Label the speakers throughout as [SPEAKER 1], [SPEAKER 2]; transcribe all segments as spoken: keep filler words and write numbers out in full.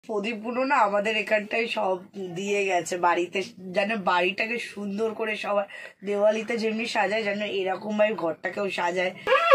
[SPEAKER 1] প্রদীপগুলো না আমাদের এখানটায় সব দিয়ে গেছে বাড়িতে, যেন বাড়িটাকে সুন্দর করে সবাই দেওয়ালিতে যেমনি সাজায় যেন এরকম ভাবে ঘরটাকেও সাজায়।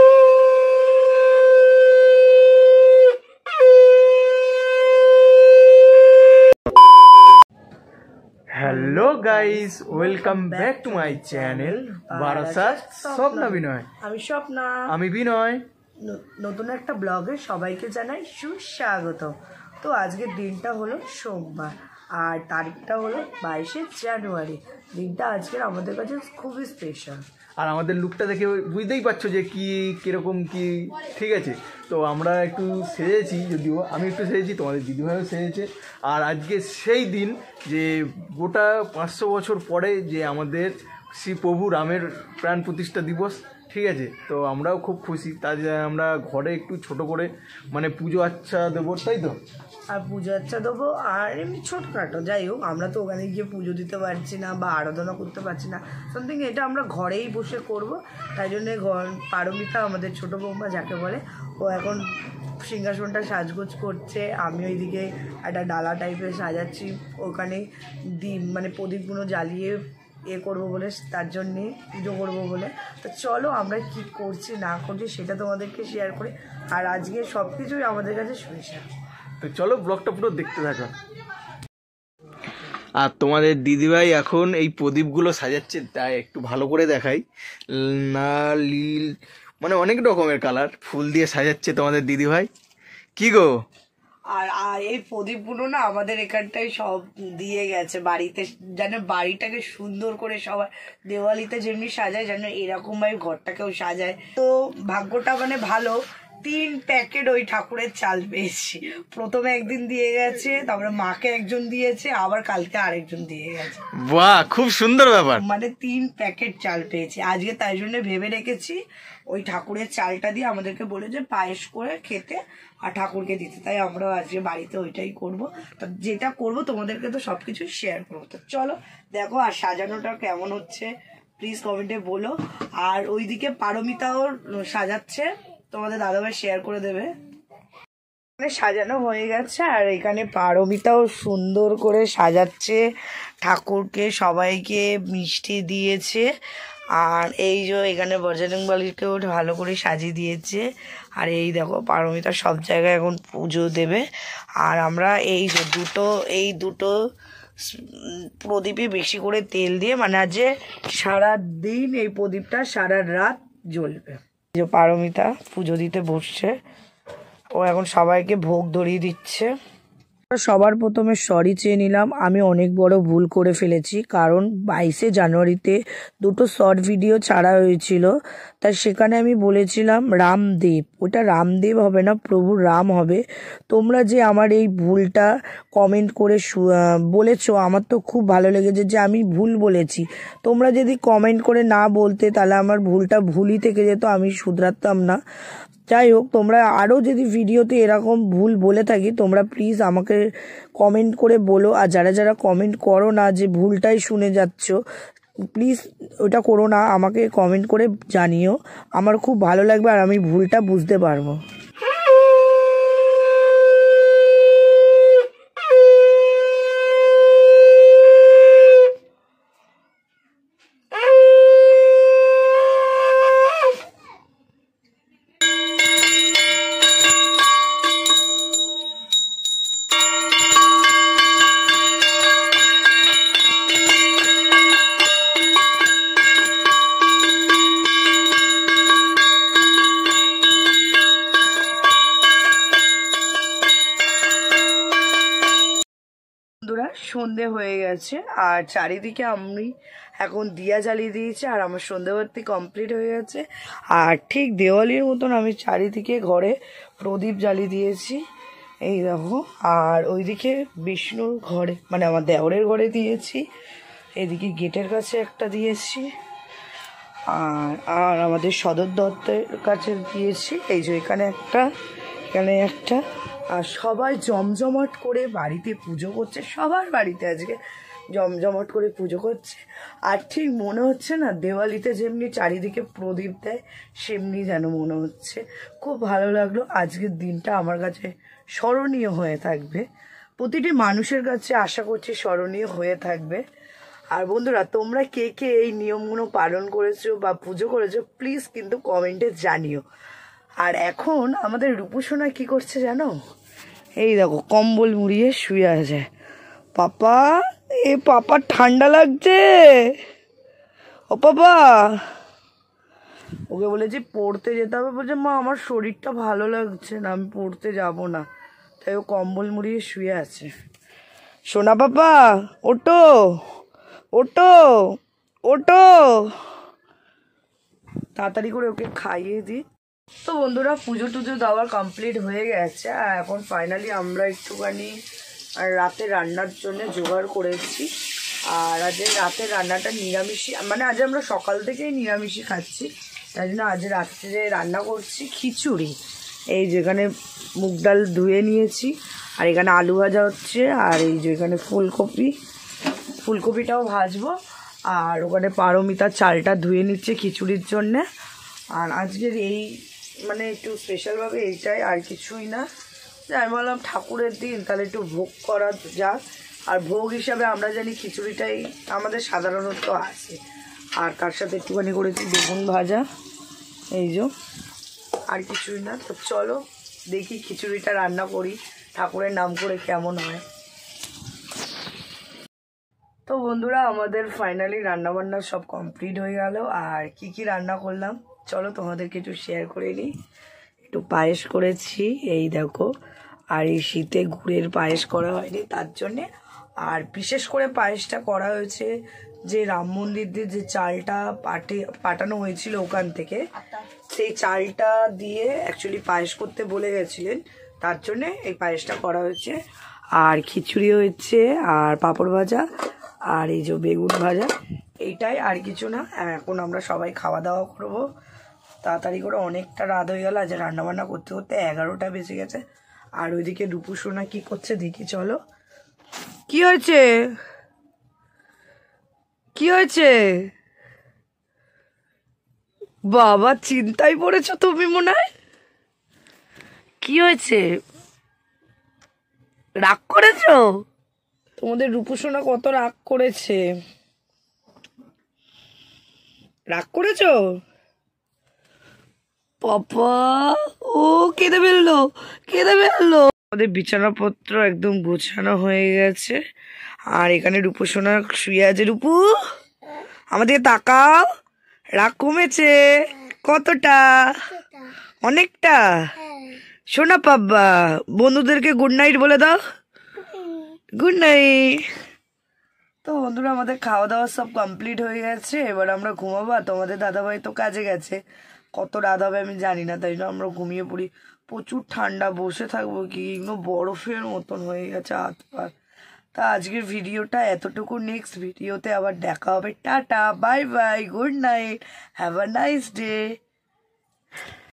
[SPEAKER 2] Hello guys, welcome back to my channel Barasat Swapna Binoy.
[SPEAKER 1] আমি স্বপ্না,
[SPEAKER 2] আমি বিনয়।
[SPEAKER 1] নতুন একটা ব্লগে সবাইকে জানাই সুস্বাগত। তো আজকের দিনটা হলো সোমবার আর তারিখটা হলো বাইশে জানুয়ারি। দিনটা আজকের আমাদের কাছে খুবই স্পেশাল।
[SPEAKER 2] আর আমাদের লুকটা দেখে বুঝতেই পারছো যে কি কিরকম কি, ঠিক আছে? তো আমরা একটু সেজেছি, যদিও আমি একটু সেজেছি, তোমাদের দিদিভাইও সেজেছে। আর আজকে সেই দিন যে গোটা পাঁচশো বছর পরে যে আমাদের শ্রী প্রভু রামের প্রাণ প্রতিষ্ঠা দিবস, ঠিক আছে? তো আমরাও খুব খুশি। তাই আমরা ঘরে একটু ছোট করে মানে পুজো আচ্ছা দেবো, তাই তো?
[SPEAKER 1] আর পুজো আচ্ছা দেবো আর এমনি ছোটখাটো, যাই হোক আমরা তো ওখানে গিয়ে পুজো দিতে পারছি না বা আরাধনা করতে পারছি না, সামথিং এটা আমরা ঘরেই বসে করব। তাই জন্যে ঘর পারমিতা আমাদের ছোটো বৌমা যাকে বলে, ও এখন সিংহাসনটা সাজগোজ করছে। আমি ওইদিকে একটা ডালা টাইপের সাজাচ্ছি, ওখানে ডিম মানে প্রদীপগুলো জ্বালিয়ে এ করবো বলে, তার জন্যে পুজো করবো বলে। তো চলো আমরা কি করছি না করছি সেটা তোমাদেরকে শেয়ার করি। আর আজকে সব কিছুই আমাদের কাছে স্পেশাল।
[SPEAKER 2] তো চলো ব্লগটা পুরো দেখতে থাকো। আর তোমাদের দিদিভাই এখন এই প্রদীপগুলো সাজাচ্ছে, তাই একটু ভালো করে দেখাই। লাল নীল মানে অনেক রকমের কালার ফুল দিয়ে সাজাচ্ছে তোমাদের দিদিভাই। কি গো?
[SPEAKER 1] আর আর এই প্রদীপগুলো না আমাদের এখানটায় সব দিয়ে গেছে বাড়িতে, যেন বাড়িটাকে সুন্দর করে সবাই দেওয়ালিতে যেমনি সাজায় যেন এরকম ভাবে ঘরটাকেও সাজায়। তো ভাগ্যটা মানে ভালো, তিন প্যাকেট ওই ঠাকুরের চাল পেয়েছি। প্রথমে একদিন দিয়ে গেছে, তারপরে মাকে একজন দিয়েছে, আবার কালকে আরেকজন দিয়ে গেছে।
[SPEAKER 2] বাহ, খুব সুন্দর ব্যাপার।
[SPEAKER 1] মানে তিন প্যাকেট চাল পেয়েছি আজকে। তাই জন্য ভেবে রেখেছি ওই ঠাকুরের চালটা দিয়ে আমাদেরকে বলে যে পায়েস করে খেতে আর ঠাকুরকে দিতে। তাই আমরা আজকে বাড়িতে ওইটাই করব। তো যেটা করব তোমাদেরকে তো সব কিছু শেয়ার করবো। তো চলো দেখো আর সাজানোটা কেমন হচ্ছে প্লিজ কমেন্টে বলো। আর ওইদিকে পারমিতাও সাজাচ্ছে, তোমাদের দাদাভাই শেয়ার করে দেবে। সাজানো হয়ে গেছে আর এখানে পারমিতাও সুন্দর করে সাজাচ্ছে ঠাকুরকে, সবাইকে মিষ্টি দিয়েছে। আর এই যে এখানে বজরংবলীকেও ভালো করে সাজিয়ে দিয়েছে। আর এই দেখো পারমিতা সব জায়গায় এখন পুজো দেবে। আর আমরা এই যে দুটো এই দুটো প্রদীপে বেশি করে তেল দিয়ে, মানে আজ যে সারা দিন এই প্রদীপটা সারা রাত জ্বলবে। যে পারমিতা পুজো দিতে বসছে, ও এখন সবাইকে ভোগ ধরিয়ে দিচ্ছে। সবার প্রথমে সরি চেয়ে নিলাম, আমি অনেক বড় ভুল করে ফেলেছি। কারণ বাইশে জানুয়ারিতে দুটো শর্ট ভিডিও ছাড়া হয়েছিল, তাই সেখানে আমি বলেছিলাম রামদেব, ওটা রামদেব হবে না, প্রভু রাম হবে। তোমরা যে আমার এই ভুলটা কমেন্ট করে বলেছো, আমার তো খুব ভালো লেগেছে যে আমি ভুল বলেছি। তোমরা যদি কমেন্ট করে না বলতে তাহলে আমার ভুলটা ভুলই থেকে যেত, আমি শুধরাতাম না। যাই হোক, তোমরা আরও যদি ভিডিওতে এরকম ভুল বলে থাকি তোমরা প্লিজ আমাকে কমেন্ট করে বলো। আর যারা যারা কমেন্ট করো না, যে ভুলটাই শুনে যাচ্ছ, প্লিজ ওটা করো না, আমাকে কমেন্ট করে জানিও, আমার খুব ভালো লাগবে আর আমি ভুলটা বুঝতে পারবো। বন্ধুরা সন্ধে হয়ে গেছে আর চারিদিকে আমি এখন দিয়া জ্বালিয়ে দিয়েছি আর আমার সন্ধেবাতি কমপ্লিট হয়ে গেছে। আর ঠিক দেওয়ালির মতন আমি চারিদিকে ঘরে প্রদীপ জ্বালিয়ে দিয়েছি, এই দেখো। আর ওইদিকে বিষ্ণুর ঘরে মানে আমার দেওরের ঘরে দিয়েছি, এদিকে গেটের কাছে একটা দিয়েছি, আর আর আমাদের সদর দত্তের কাছে দিয়েছি, এই যে এখানে একটা, এখানে একটা। আর সবাই জমজমাট করে বাড়িতে পুজো করছে, সবার বাড়িতে আজকে জমজমাট করে পুজো করছে। আর ঠিক মনে হচ্ছে না দেওয়ালিতে যেমনি চারিদিকে প্রদীপ দেয় সেমনি যেন মনে হচ্ছে। খুব ভালো লাগলো, আজকের দিনটা আমার কাছে স্মরণীয় হয়ে থাকবে। প্রতিটি মানুষের কাছে আশা করছি স্মরণীয় হয়ে থাকবে। আর বন্ধুরা, তোমরা কে কে এই নিয়মগুলো পালন করেছো বা পুজো করেছো প্লিজ কিন্তু কমেন্টে জানিও। আর এখন আমাদের রূপসোনা কি করছে জানো? এই দেখো কম্বল মুড়িয়ে শুয়ে আছে। পাপা, এ পাপা ঠান্ডা লাগছে। ও পাপা, ওকে বলেছি পড়তে যেতে হবে, বলছে মা আমার শরীরটা ভালো লাগছে না, আমি পড়তে যাব না। তাই ও কম্বল মুড়িয়ে শুয়ে আছে। সোনা পাপা ওটো, ওটো, ওটো, তাড়াতাড়ি করে ওকে খাইয়ে দিই। তো বন্ধুরা, পুজো টুজো দেওয়ার কমপ্লিট হয়ে গেছে। আর এখন ফাইনালি আমরা একটুখানি আর রাতে রান্নার জন্য জোগাড় করেছি। আর আজ রাতের রান্নাটা নিরামিষই, মানে আজ আমরা সকাল থেকেই নিরামিষই খাচ্ছি, তাই জন্য আজ রাত্রে রান্না করছি খিচুড়ি। এই যেখানে মুগ ডাল ধুয়ে নিয়েছি, আর এখানে আলু ভাজা হচ্ছে, আর এই যে এখানে ফুলকপি, ফুলকপিটাও ভাজবো। আর ওখানে পারমিতার চালটা ধুয়ে নিচ্ছে খিচুড়ির জন্যে। আর আজকের এই মানে একটু স্পেশালভাবে এইটাই, আর কিছুই না। আমি বললাম ঠাকুরের দিন তাহলে একটু ভোগ করা যাক। আর ভোগ হিসাবে আমরা জানি খিচুড়িটাই আমাদের সাধারণত আছে। আর তার সাথে একটুখানি করেছি বেগুন ভাজা, এই যে, আর কিছুই না। তো চলো দেখি খিচুড়িটা রান্না করি ঠাকুরের নাম করে কেমন হয়। তো বন্ধুরা, আমাদের ফাইনালি রান্নাবান্না সব কমপ্লিট হয়ে গেল। আর কি কি রান্না করলাম চলো তোমাদেরকে একটু শেয়ার করে নিই। একটু পায়েস করেছি, এই দেখো। আর এই শীতে গুড়ের পায়েস করা হয়নি তার জন্যে। আর বিশেষ করে পায়েসটা করা হয়েছে যে রাম মন্দির দিয়ে যে চালটা পাটে পাঠানো হয়েছিল ওখান থেকে, সেই চালটা দিয়ে অ্যাকচুয়ালি পায়েস করতে বলে গেছিলেন, তার জন্যে এই পায়েসটা করা হয়েছে। আর খিচুড়ি হয়েছে, আর পাঁপড় ভাজা, আর এই যে বেগুন ভাজা, এইটাই, আর কিছু না। এখন আমরা সবাই খাওয়া দাওয়া করবো তাড়াতাড়ি করে। অনেকটা রাত হয়ে গেল, আজ রান্নাবান্না করতে করতে এগারোটা বেজে গেছে। আর ওইদিকে রূপসোনা কি করছে দেখি চলো। কি হয়েছে, কি হয়েছে বাবা? চিন্তায় পড়েছো তুমি মনে হয়। কি হয়েছে, রাগ করেছো? তোমাদের রূপসোনা কত রাগ করেছে, রাগ করেছো? পাপা, ও কেঁদে ফেললো, কেঁদে ফেললো। আমাদের বিছানাপত্র একদম গোছানো হয়ে গেছে। আর এখানে রূপসোনা শুয়ে আছে। রূপু, আমাদের তাকাও, রাগ কমেছে কতটা? অনেকটা। শোনা পাব্বা, বন্ধুদেরকে গুড নাইট বলে দাও। Good night. তো বন্ধুরা, আমাদের খাওয়া দাওয়া সব কমপ্লিট হয়ে গেছে। এবার আমরা ঘুমাবো। আর তোমাদের দাদাভাই তো কাজে গেছে, কত রাত হবে আমি জানি না, তাই জন্য আমরা ঘুমিয়ে পড়ি। প্রচুর ঠান্ডা, বসে থাকবো কি, এগুলো বরফের মতন হয়ে গেছে হাত পা। তা আজকের ভিডিওটা এতটুকু। নেক্সট ভিডিওতে আবার দেখা হবে। Tata, bye bye, good night, have a nice day.